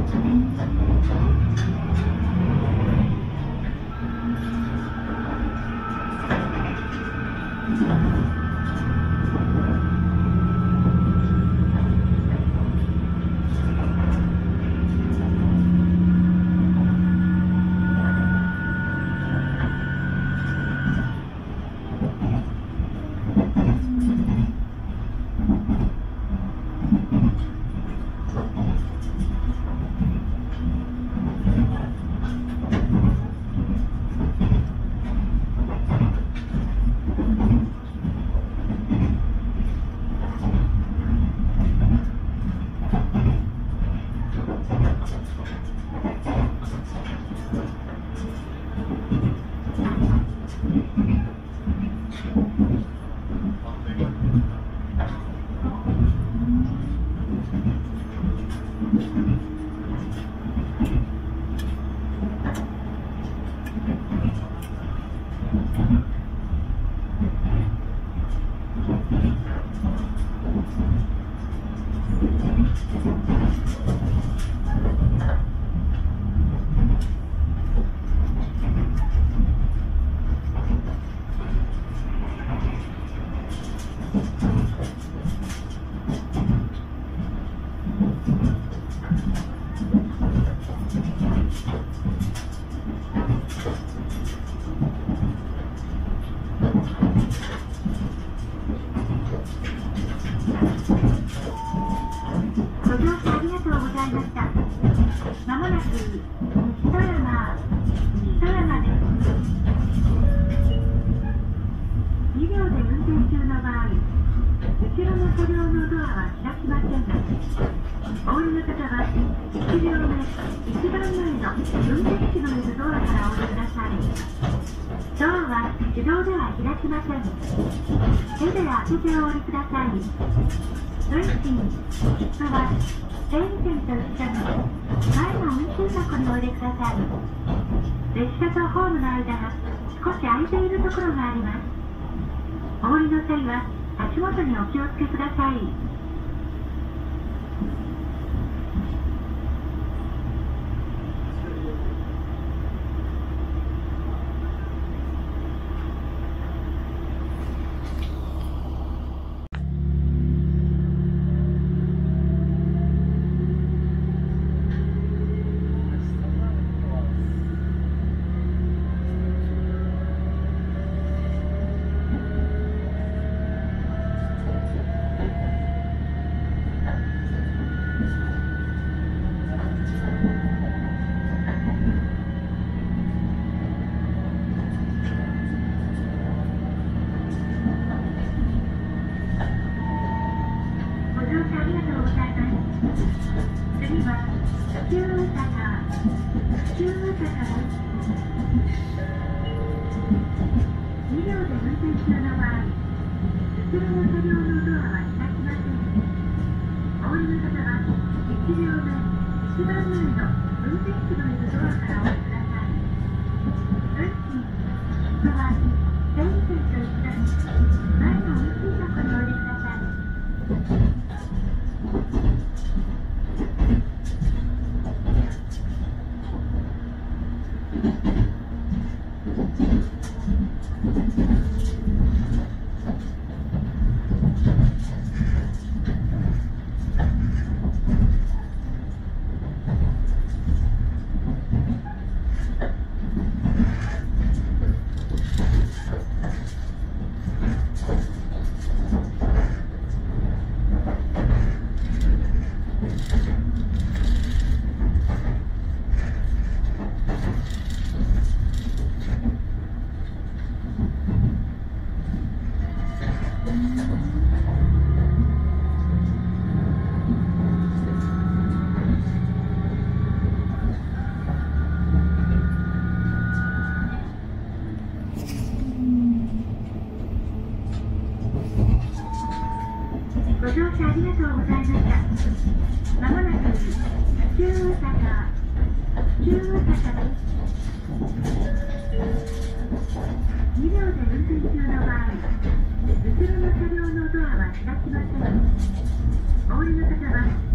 1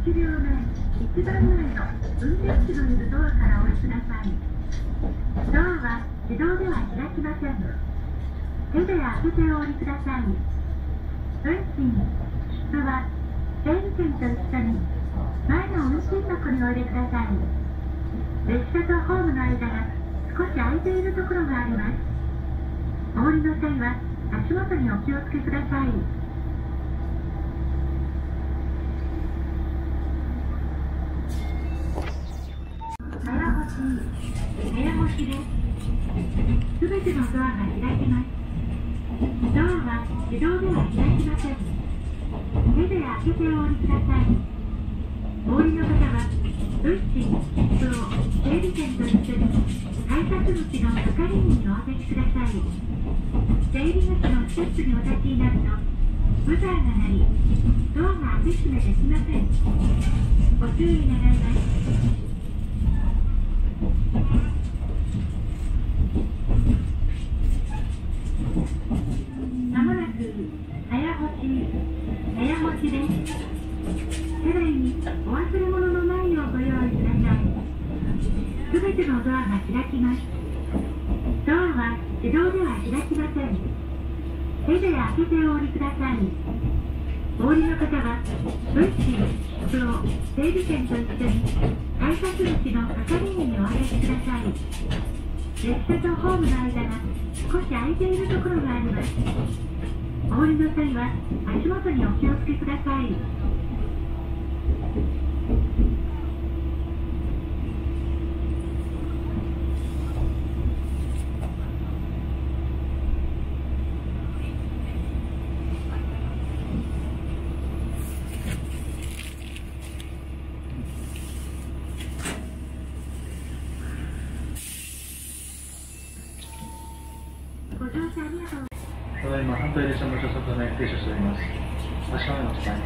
両前、一番前の運転手のいるドアからお降りください。ドアは自動では開きません。手で開けてお降りください。運賃、切符は整理券と一緒に前の運賃箱にお入れください。列車とホームの間が少し空いているところがあります。お降りの際は足元にお気をつけください。部屋干しです。すべてのドアが開きます。ドアは自動では開きません。手で開けてお降りください。お降りの方は運賃、切符を整理券と一緒に改札口の係員にお渡しください。出入り口のステップにお立ちになるとブザーが鳴り、ドアが開け閉めできません。ご注意願います。まもなく早干しです。車内にお忘れ物のないようご用意ください。すべてのドアが開きます。ドアは自動では開きません。手で開けてお降りください。お降りの方は運賃、切符を整理券と一緒に改札口の係員にお渡しください。列車とホームの間が少し空いているところがあります。お降りの際は足元にお気をつけください。 ただいま反対列車の車速で停車しております。足元の下に。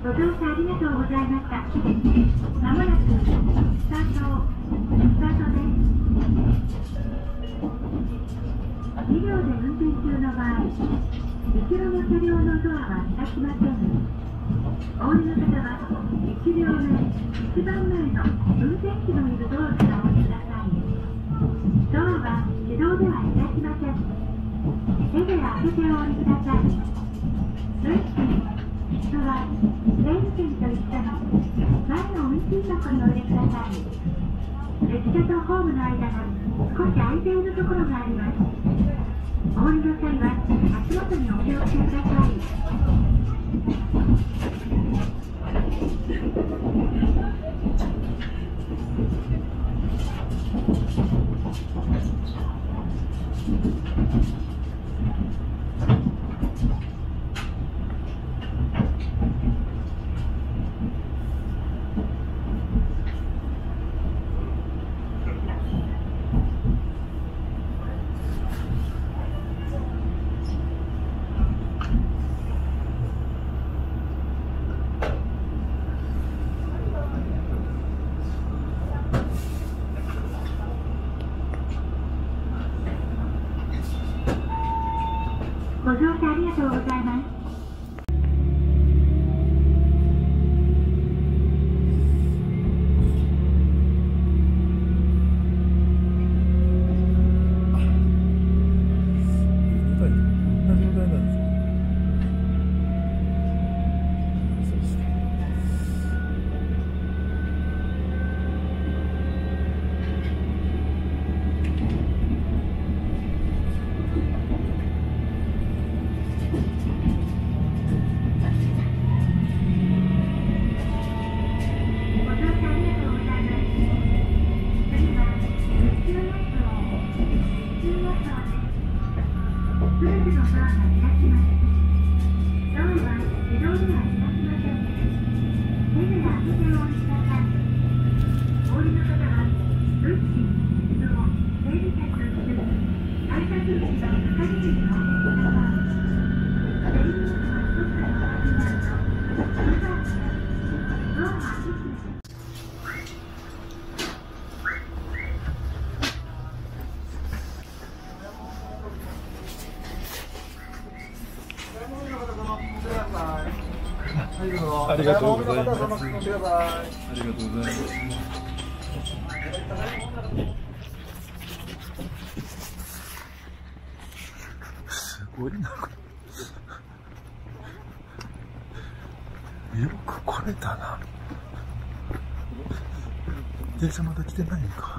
ご乗車ありがとうございました。まもなくスタートです。2両で運転中の場合、後ろの車両のドアは開きません。お降りの方は1両目、一番前の運転士のいるドアからお降りください。ドアは自動では開きません。手で開けてお降りください。運賃はレール券と一緒に前の運賃箱にお入れください。列車とホームの間が少し空いているところがあります。お降りの際は足元にお気をつけください。ご乗車ありがとうございます。 ありがとうございます。ありがとうございます。すごいな、これ。よく来れたな。電車まだ来てないのか。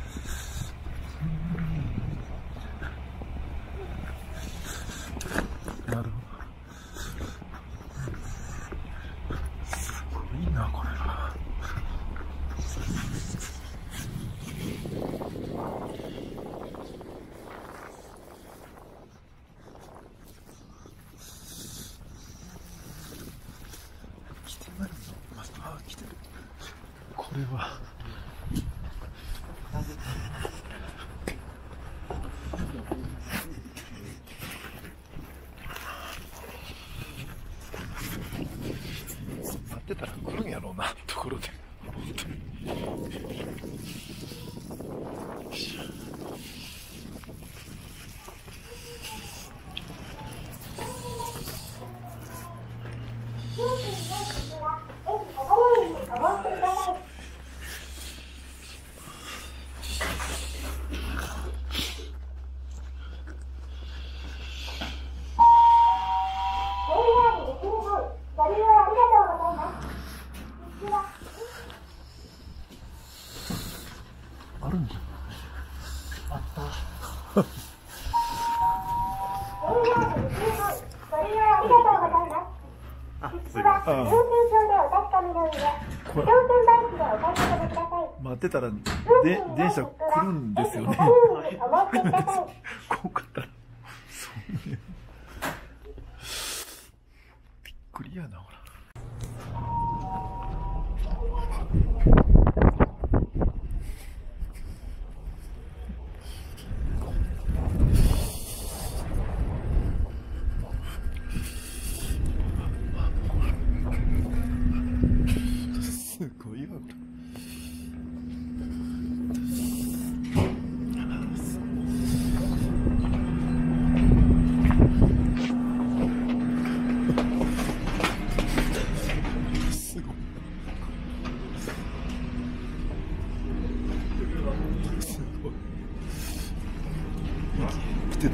なるほど。いいな、これは。来てないの？あ、来てる。これは。待ってたら来るんやろうな、ところで。本当に。あるんじゃない？あった。待ってたら電車来るんですよね。こうかったらそうね。びっくりやな、ほら。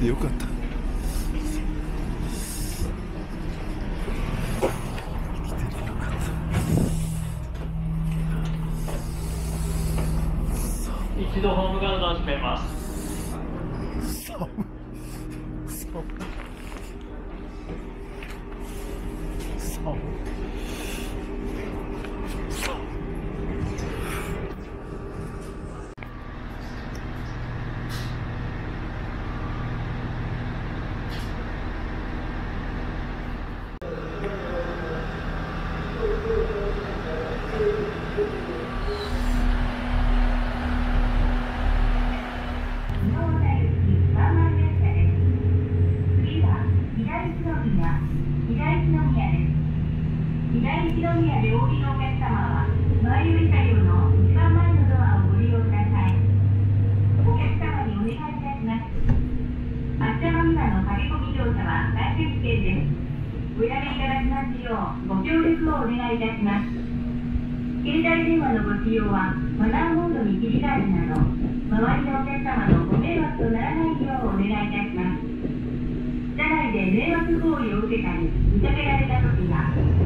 てよかった。 一度ホームガードを閉めます。 寒い。 左一宮でお降りのお客様は、前より車両の一番前のドアをご利用ください。お客様にお願いいたします。発車間際の駆け込み乗車は大決定です。おやめいただきますよう、ご協力をお願いいたします。携帯電話のご使用は、マナーモードに切り替えるなど、周りのお客様のご迷惑とならないようお願いいたします。車内で迷惑行為を受けたり、見かけられたときは、